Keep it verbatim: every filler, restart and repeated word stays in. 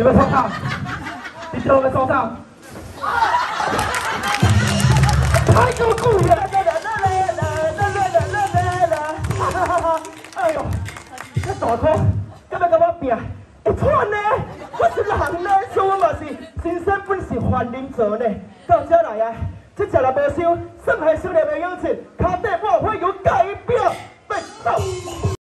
你要创啥？你知道我要创啥？太够酷了！哎呦，这大哥，今日甲我拼，会喘呢！我是人呢，所以我嘛是新生本是凡人做呢。到这来啊，这食了无伤，剩下少年的友情，脚底我会有改变，别走。